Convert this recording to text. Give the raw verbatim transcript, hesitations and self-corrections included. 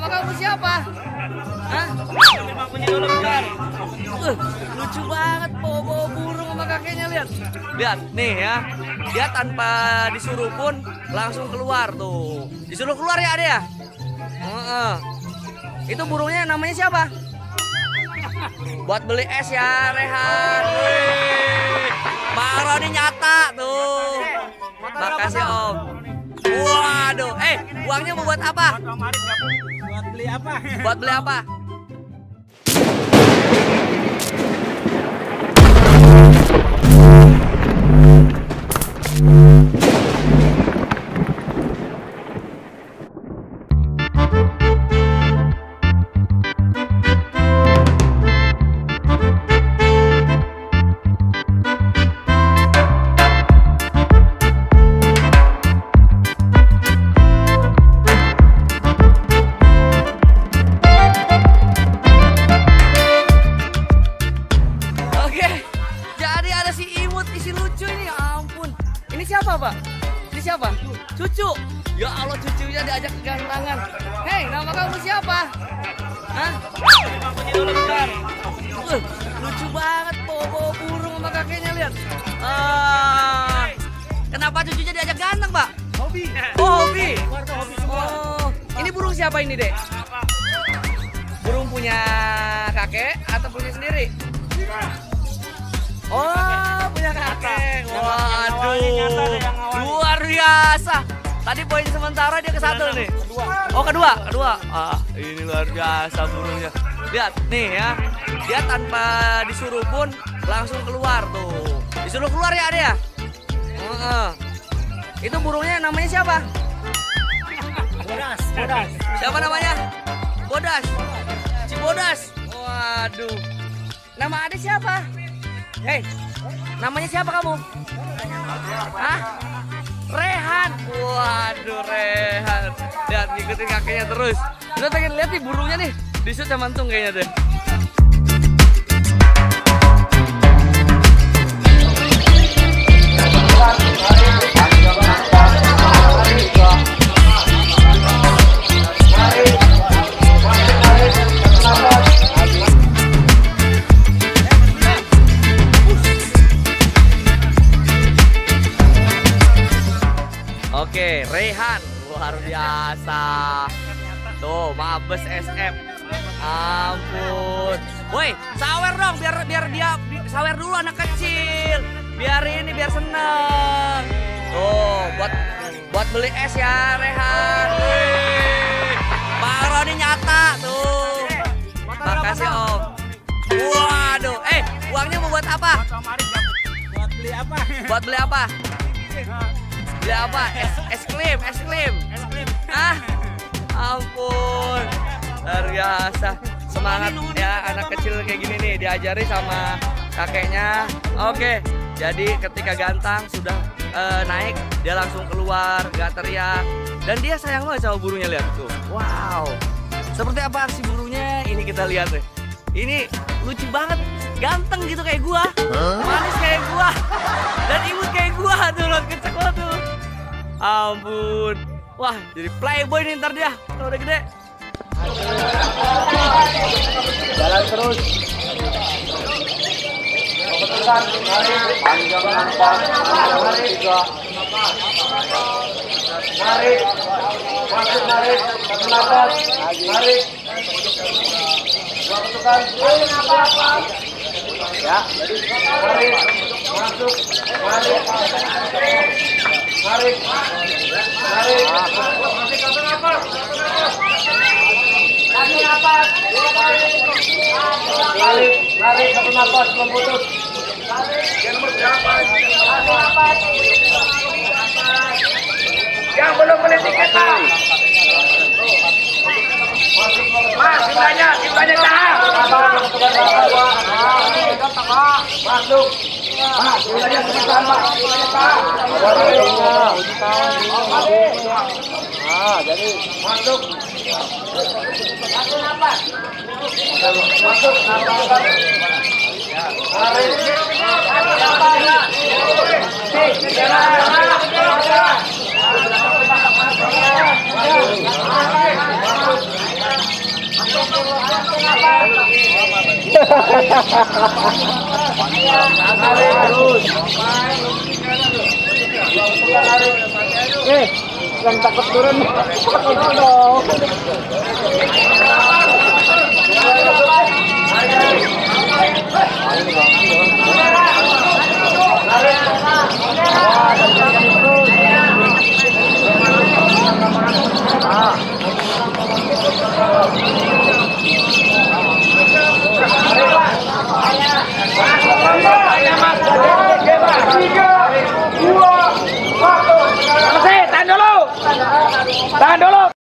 kamu siapa? Hah? Uh, lucu banget bawa-bawa burung sama kakeknya, lihat. Lihat nih ya. Dia tanpa disuruh pun langsung keluar tuh. Disuruh keluar ya, Ade ya? Uh-uh. Itu burungnya namanya siapa? Buat beli es ya, Rehan. Wih. Maroni nyata tuh. Makasih Om. Waduh, eh uangnya mau buat apa? Buat beli apa? Buat beli apa? Siapa Pak? Ini siapa? Cucu. Ya Allah, cucunya diajak kegantangan. Hei, nama kamu siapa? Hah? Uh, lucu banget bawa-bawa burung sama kakeknya, lihat. Uh, kenapa cucunya diajak ganteng Pak? Hobi. Oh hobi. Oh, ini burung siapa ini Dek? Burung punya kakek atau punya sendiri? Oh, punya kakek. Waduh, luar biasa. Tadi poin sementara dia ke satu nih. Oh kedua, kedua. Ah, ini luar biasa burungnya. Lihat nih ya, dia tanpa disuruh pun langsung keluar tuh. Disuruh keluar ya, Ade ya? Uh-uh. Itu burungnya namanya siapa? Bodas, bodas. Siapa namanya? Bodas. Cibodas. Waduh. Nama Ade siapa? Hei, namanya siapa kamu? Hah? Rehan. Waduh, Rehan. Lihat, ngikutin kakeknya terus. Udah pengen lihat nih burungnya nih. Disut sama mantung kayaknya deh. Oke, Rehan luar biasa. Tuh, Mabes S M. Ampun. Woi, sawer dong biar biar dia sawer dulu anak kecil. Biar ini biar seneng. Tuh, buat buat beli es ya, Rehan. Wih. Maroni nyata tuh. Makasih Om. Waduh, eh uangnya mau buat apa? Buat beli apa? Buat beli apa? Beli apa? Es, es krim, es krim. Es krim. Ah, ampun. Luar biasa. Semangat ya anak kecil kayak gini nih, diajari sama kakeknya. Oke, jadi ketika gantang sudah uh, naik, dia langsung keluar, gak teriak. Dan dia sayang banget sama burungnya, lihat tuh. Wow. Seperti apa aksi burungnya? Ini kita lihat deh. Ini lucu banget, ganteng gitu kayak gua, manis kayak gua, dan imut kayak gua tuh, loh kecek banget tuh. Ampun, wah jadi playboy nih ntar dia kalau udah gede. Jalan terus. Keputusan, mari panjang empat, mari tiga, mari masuk, mari satu nafas, mari dua ketukan, ya, mari masuk, mari, mari, mari, masih satu nafas, satu nafas, dua kali, mari, mari satu nafas belum putus, yang belum beli tiket Pak. Mas, jumlahnya, jumlahnya tahan. Masuk. Mas, jumlahnya sekitar Pak. Ah, jadi masuk. Satu nafas. Masuk. Mari. Tarik terus. Eh, yang takut turun. Takut dong. Tiga, dua, satu. Tahan dulu. Tahan dulu.